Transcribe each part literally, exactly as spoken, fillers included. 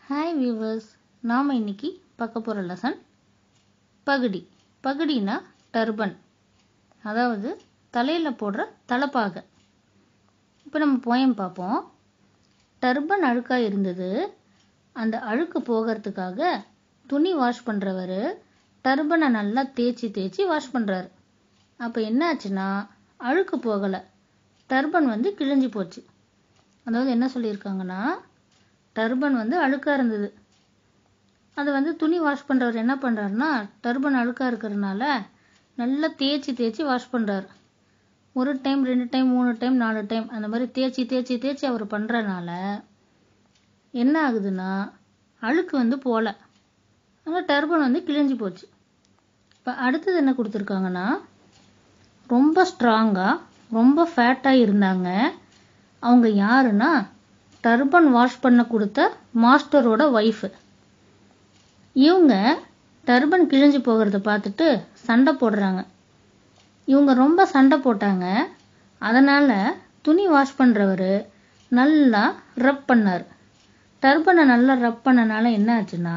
Hi viewers, நாம் இன்னைக்கு பார்க்க போகிற லெசன் பகுடி. பகுடினா டர்பன், அதாவது தலையில் போடுற தலைப்பாகை. இப்போ நம்ம போயம் பார்ப்போம். டர்பன் அழுக்காக இருந்தது. அந்த அழுக்கு போகிறதுக்காக துணி வாஷ் பண்ணுறவர் டர்பனை நல்லா தேய்ச்சி தேய்ச்சி வாஷ் பண்ணுறாரு. அப்போ என்னாச்சுன்னா அழுக்கு போகலை, டர்பன் வந்து கிழிஞ்சு போச்சு. அதாவது என்ன சொல்லியிருக்காங்கன்னா, டர்பன் வந்து அழுக்காக இருந்தது. அது வந்து துணி வாஷ் பண்ணுறவர் என்ன பண்ணுறாருன்னா, டர்பன் அழுக்காக இருக்கிறதுனால நல்லா தேய்ச்சி தேய்ச்சி வாஷ் பண்ணுறாரு. ஒரு டைம், ரெண்டு டைம், மூணு டைம், நாலு டைம் அந்த மாதிரி தேய்ச்சி தேய்ச்சி தேய்ச்சி அவர் பண்ணுறனால என்ன ஆகுதுன்னா, அழுக்கு வந்து போகல, ஆனால் டர்பன் வந்து கிழிஞ்சு போச்சு. இப்போ அடுத்தது என்ன கொடுத்துருக்காங்கன்னா, ரொம்ப ஸ்ட்ராங்காக ரொம்ப ஃபேட்டாக இருந்தாங்க. அவங்க யாருன்னா, டர்பன் வாஷ் பண்ண கொடுத்த மாஸ்டரோட ஒய்ஃபு. இவங்க டர்பன் கிழிஞ்சு போகிறத பார்த்துட்டு சண்டை போடுறாங்க. இவங்க ரொம்ப சண்டை போட்டாங்க. அதனால் துணி வாஷ் பண்ணுறவர் நல்லா ரப் பண்ணார். டர்பனை நல்லா ரப் பண்ணனால என்ன ஆச்சுன்னா,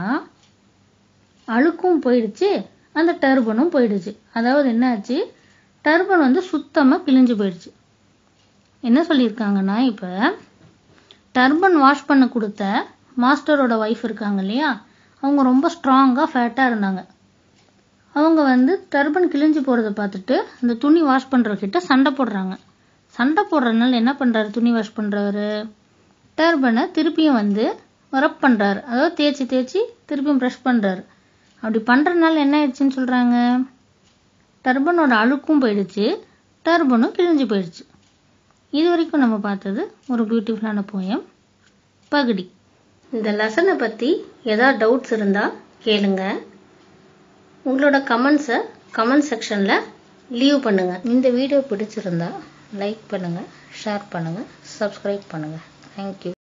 அழுக்கும் போயிடுச்சு, அந்த டர்பனும் போயிடுச்சு. அதாவது என்ன ஆச்சு, டர்பன் வந்து சுத்தமாக கிழிஞ்சு போயிடுச்சு. என்ன சொல்லியிருக்காங்கன்னா, இப்போ டர்பன் வாஷ் பண்ண கொடுத்த மாஸ்டரோட ஒய்ஃப் இருக்காங்க இல்லையா, அவங்க ரொம்ப ஸ்ட்ராங்காக ஃபேட்டாக இருந்தாங்க. அவங்க வந்து டர்பன் கிழிஞ்சு போகிறத பார்த்துட்டு அந்த துணி வாஷ் பண்ணுறவர்கிட்ட சண்டை போடுறாங்க. சண்டை போடுறதுனால என்ன பண்ணுறாரு, துணி வாஷ் பண்ணுறவர் டர்பனை திருப்பியும் வந்து ரப் பண்ணுறாரு. அதாவது தேய்ச்சி தேய்ச்சி திருப்பியும் ப்ரஷ் பண்ணுறாரு. அப்படி பண்ணுறதுனால என்ன ஆயிடுச்சுன்னு சொல்கிறாங்க, டர்பனோட அழுக்கும் போயிடுச்சு, டர்பனும் கிழிஞ்சு போயிடுச்சு. இது வரைக்கும் நம்ம பார்த்தது ஒரு பியூட்டிஃபுல்லான போயம் பகுடி. இந்த லெசனை பற்றி ஏதாவது டவுட்ஸ் இருந்தால் கேளுங்க. உங்களோட கமெண்ட்ஸை கமெண்ட் செக்ஷனில் லீவ் பண்ணுங்கள். இந்த வீடியோ பிடிச்சிருந்தா லைக் பண்ணுங்கள், ஷேர் பண்ணுங்கள், சப்ஸ்கிரைப் பண்ணுங்கள். தேங்க்யூ.